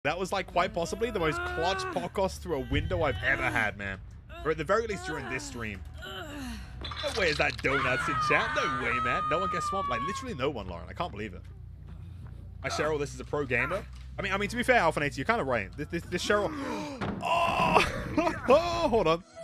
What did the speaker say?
That was like quite possibly the most clutch podcast through a window I've ever had, man. Or at the very least during this stream. No way is that donuts in chat. No way, man. No one gets swamped. Like literally no one, Lauren. I can't believe it. My Cheryl, this is a pro gamer. I mean, to be fair, Alphinator, you're kind of right. This Cheryl. Oh, oh, hold on.